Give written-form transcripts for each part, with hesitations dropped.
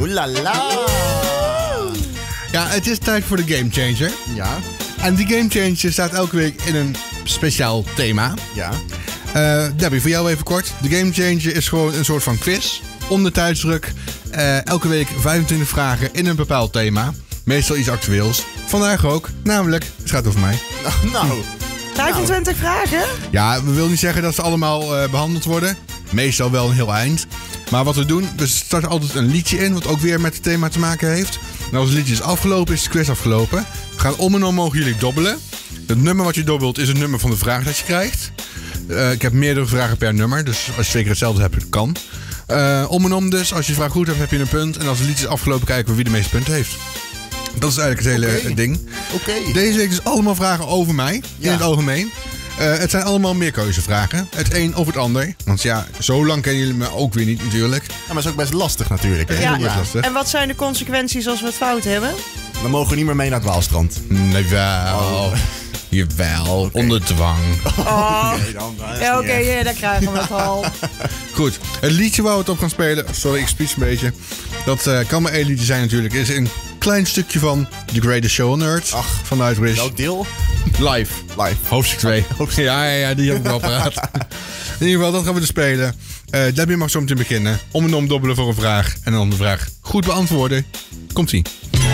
Oelala. Ja, het is tijd voor de Game Changer. Ja. En die Game Changer staat elke week in een speciaal thema. Ja. Debbie, voor jou even kort. De Game Changer is gewoon een soort van quiz. Onder tijdsdruk. Elke week 25 vragen in een bepaald thema. Meestal iets actueels. Vandaag ook. Namelijk, het gaat over mij. Nou. 25 vragen? Ja, we willen niet zeggen dat ze allemaal behandeld worden. Meestal wel een heel eind. Maar wat we doen, we starten altijd een liedje in, wat ook weer met het thema te maken heeft. En als het liedje is afgelopen, is de quiz afgelopen. We gaan om en om mogen jullie dobbelen. Het nummer wat je dobbelt is het nummer van de vraag dat je krijgt. Ik heb meerdere vragen per nummer, dus als je zeker hetzelfde hebt, kan. Om en om dus, als je de vraag goed hebt, heb je een punt. En als het liedje is afgelopen, kijken we wie de meeste punten heeft. Dat is eigenlijk het hele ding. Oké. Deze week dus allemaal vragen over mij, in Ja. het algemeen. Het zijn allemaal meerkeuzevragen. Het een of het ander. Want ja, zo lang kennen jullie me ook weer niet natuurlijk. Ja, maar dat is ook best lastig natuurlijk. Hè? Ja. best lastig. En wat zijn de consequenties als we het fout hebben? Dan mogen we niet meer mee naar het Waalstrand. Nee, wel. Jawel, onder dwang. Oh. Oké, dan. Ja, oké, ja, daar krijgen we het al. Goed, het liedje waar we het op gaan spelen. Sorry, ik speech een beetje. Dat kan maar één liedje zijn natuurlijk. Is een klein stukje van The Greatest Show on Earth. Ach, van Nightwish. welk deel? Live. Live. Hoofdstuk 2. Ja, die heb ik wel paraat. In ieder geval, dat gaan we dus spelen. Debbie mag zo meteen beginnen. Om en om dobbelen voor een vraag. En dan de vraag goed beantwoorden. Komt-ie.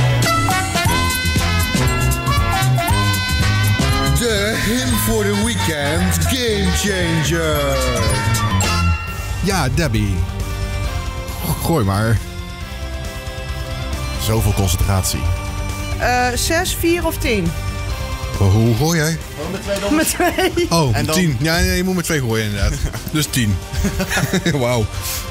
De hymn voor de weekend Game Changer. Ja, Debbie. Gooi maar. Zoveel concentratie. 6, 4 of 10? Hoe gooi jij? Met 2. Oh, En dan- 10. Ja, nee, je moet met 2 gooien inderdaad. Dus 10. Wauw.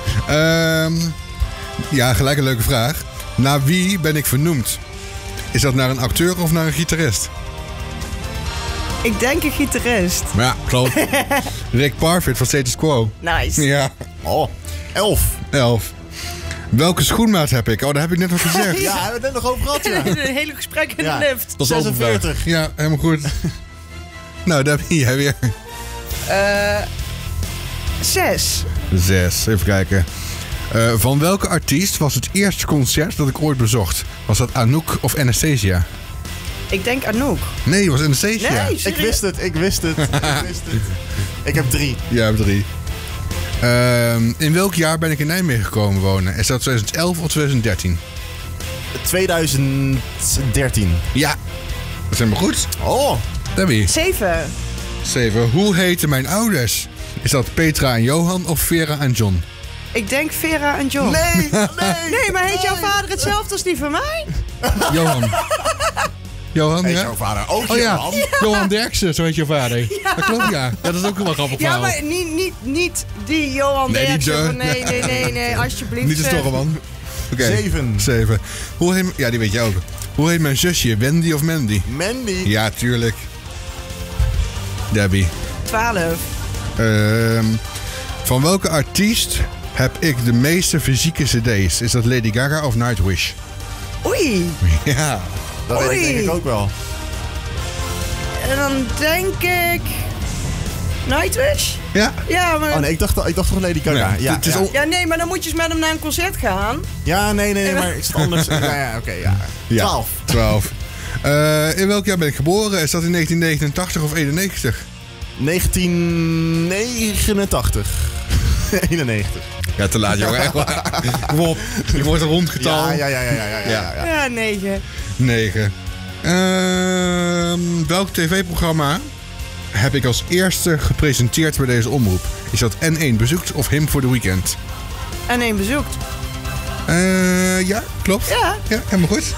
Ja, gelijk een leuke vraag. Naar wie ben ik vernoemd? Is dat naar een acteur of naar een gitarist? Ik denk een gitarist. Ja, klopt. Rick Parfitt van Status Quo. Nice. Ja, Oh, 11. 11. Welke schoenmaat heb ik? Oh, daar heb ik net al gezegd. Ja, we hebben het net nog over gehad, ja. Een hele gesprek in Ja. de lift. Dat is ook een vraag. 46. Ja, helemaal goed. Nou, Debbie, jij weer. 6. 6. Even kijken. Van welke artiest was het eerste concert dat ik ooit bezocht? Was dat Anouk of Anastasia? Ik denk Anouk. Nee, het was Anastasia. Nee, Ik serieus? wist het, ik wist het, ik wist het. Ik heb 3. Ja, heb 3. In welk jaar ben ik in Nijmegen gekomen wonen? Is dat 2011 of 2013? 2013. Ja, dat is helemaal goed. Oh, Debbie. 7. 7. Hoe heten mijn ouders? Is dat Petra en Johan of Vera en John? Ik denk Vera en John. nee, nee. Nee, maar heet jouw vader hetzelfde als die van mij? Johan. Johan, Hey, ja? jouw vader ook, Oh ja, Johan. Johan Derksen, zo heet je vader. Dat klopt, ja. Dat is ook wel grappig Ja, verhaal. maar niet die Johan Nee, niet Derksen. de. Nee, alsjeblieft. Niet de Storreman. Oké. 7. 7. Hoe heet... Ja, die weet jij ook. Hoe heet mijn zusje? Wendy of Mandy? Mandy. Ja, tuurlijk. Debbie. 12. Van welke artiest heb ik de meeste fysieke cd's? Is dat Lady Gaga of Nightwish? Oei. Ja. Dat weet ik denk ik ook wel. En dan denk ik... Nightwish? Ja? Ja, maar... Oh nee, ik dacht toch Lady Gaga. Nee, Ja, het is ja. al- Ja, nee, maar dan moet je eens met hem naar een concert gaan. Ja, nee, maar is het anders? Ja, oké, ja. 12. 12. In welk jaar ben ik geboren? Is dat in 1989 of 91? 1989. 91. Ja, te laat, jongen. Echt waar. Kom op. Je wordt een rond getal. Ja. Ja, 9. 9. Welk tv-programma heb ik als eerste gepresenteerd bij deze omroep? Is dat N1 bezoekt of Him voor de Weekend? En één bezoekt. Ja, klopt. Ja. Ja, helemaal goed.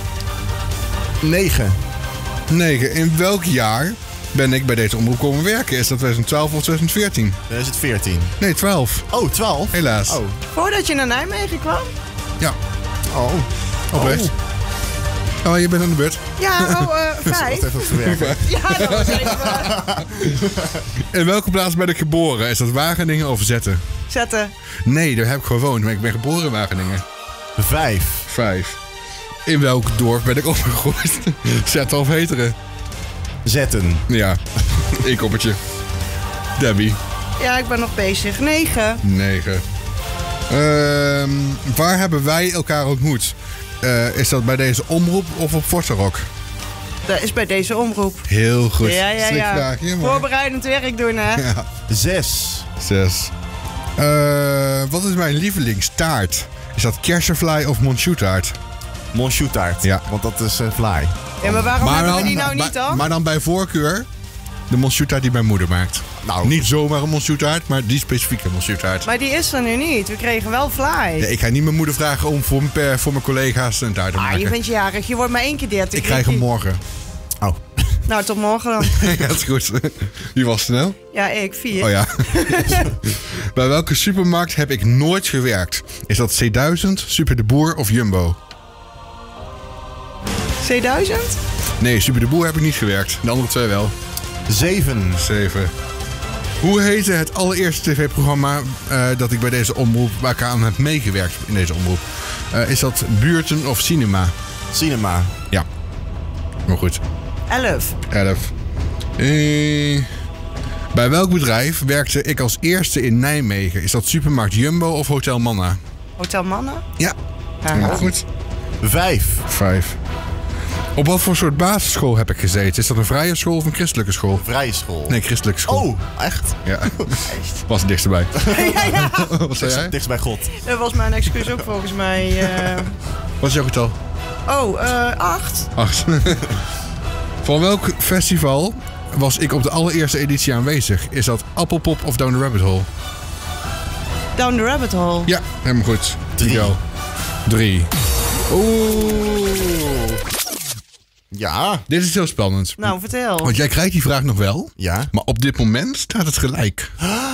9. 9. In welk jaar ben ik bij deze omroep komen werken? Is dat 2012 of 2014? Dan is het 14. Nee, 12. Oh, 12? Helaas. Oh. Voordat je naar Nijmegen kwam? Ja, Oh. oprecht. Oh, je bent aan de beurt. Ja, 5. Even wat verwerken. Ja, dat was even In welke plaats ben ik geboren? Is dat Wageningen of Zetten? zetten. Nee, daar heb ik gewoond, maar ik ben geboren in Wageningen. 5. 5. In welk dorp ben ik opgegroeid? Zetten of Heteren? Zetten. Ja, één koppertje. Debbie, Ja, ik ben nog bezig. 9. 9. Waar hebben wij elkaar ontmoet? Is dat bij deze omroep of op Forza Rock? Dat is bij deze omroep. Heel goed. Ja. Strikvraagje, maar... Voorbereidend werk doen, hè? Ja. 6. 6. Wat is mijn lievelingstaart? Is dat kersenvlaai of monchoutaart? Monchoutaart. Ja. Want dat is fly. Ja, maar waarom hebben we die nou niet dan? Maar dan bij voorkeur de monchoutaart die mijn moeder maakt. Nou. Niet zomaar een monchoutaart, maar die specifieke monchoutaart. Maar die is er nu niet. We kregen wel fly. Ja, ik ga niet mijn moeder vragen om voor mijn collega's een taart te maken. Je bent jarig. Je wordt maar 1 keer 30. Ik krijg hem morgen. Oh. Nou, tot morgen dan. Ja, dat is goed. Wie was snel? Ja, ik. 4. Oh ja. Bij welke supermarkt heb ik nooit gewerkt? Is dat C1000, Super de Boer of Jumbo? C1000? Nee, Super de Boer heb ik niet gewerkt. De andere 2 wel. 7. 7. Hoe heette het allereerste tv-programma dat ik bij deze omroep, waar ik aan heb meegewerkt in deze omroep? Is dat Buurten of Cinema? Cinema. Ja. Maar goed. 11. 11. Bij welk bedrijf werkte ik als eerste in Nijmegen? Is dat Supermarkt Jumbo of Hotel Manna? Hotel Mannen? Ja. Ja. Goed. 5. 5. Op wat voor soort basisschool heb ik gezeten? Is dat een vrije school of een christelijke school? Vrije school. Nee, christelijke school. Oh, echt? Ja. Was het dichtst erbij. ja. Wat zei jij? Dichtst bij God. Dat was mijn excuus ook volgens mij. Wat is jouw getal? 8. 8. Van welk festival was ik op de allereerste editie aanwezig? Is dat Appelpop of Down the Rabbit Hole? Down the Rabbit Hole. Ja, helemaal goed. 3. Miguel. 3. Oeh. Ja. Dit is heel spannend. Nou, vertel. Want jij krijgt die vraag nog wel. Ja. Maar op dit moment staat het gelijk.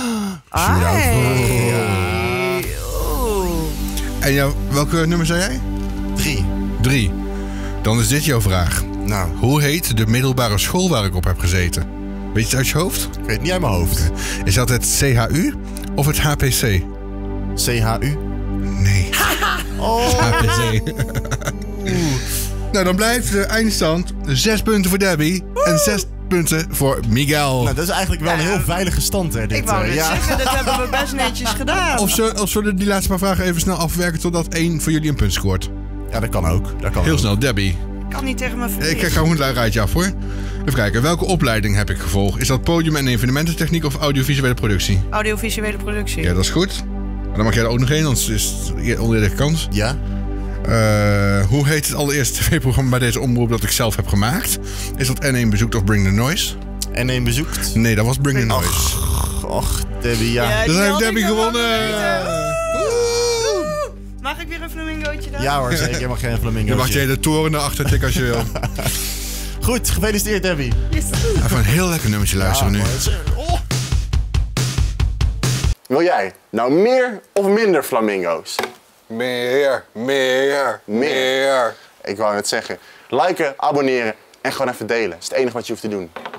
Ai. Oeh. En welke nummer zei jij? 3. 3. Dan is dit jouw vraag. Nou, Hoe heet de middelbare school waar ik op heb gezeten? Weet je het uit je hoofd? ik weet het niet uit mijn hoofd. Is dat het CHU of het HPC? CHU. Nee. HPC. Nou, dan blijft de eindstand 6 punten voor Debbie en 6 punten voor Miguel. Nou, dat is eigenlijk wel een heel veilige stand, hè, dit. Ik wou net zeggen, dat hebben we best netjes gedaan. Of zullen we die laatste paar vragen even snel afwerken totdat 1 voor jullie een punt scoort? Ja, dat kan ook. Dat kan Heel ook. snel, Debbie. Ik kan niet tegen mijn Ik vriendin. ga gewoon een rijtje af hoor. Even kijken, welke opleiding heb ik gevolgd? Is dat podium- en evenemententechniek of audiovisuele productie? Audiovisuele productie. Ja, dat is goed. Maar dan mag jij er ook nog één, anders is het oneerlijke kans. Ja? Hoe heet het allereerste tv-programma bij deze omroep dat ik zelf heb gemaakt? Is dat N1 bezoekt of Bring the Noise? N1 bezoekt. Nee, dat was Bring the Noise. Och, Debbie, ja. Ja, Dus die heeft had ik Debbie nog wel gewonnen. geweten. Woe! Mag ik weer een flamingootje dan? Ja hoor, zeker. Je mag geen flamingo. Dan mag jij de toren naar achter tikken als je wil. Goed, gefeliciteerd, Debbie. Yes. Even een heel lekker nummertje luisteren nu. Oh. Wil jij nou meer of minder flamingo's? Meer. Ik wou net zeggen. Liken, abonneren en gewoon even delen. Dat is het enige wat je hoeft te doen.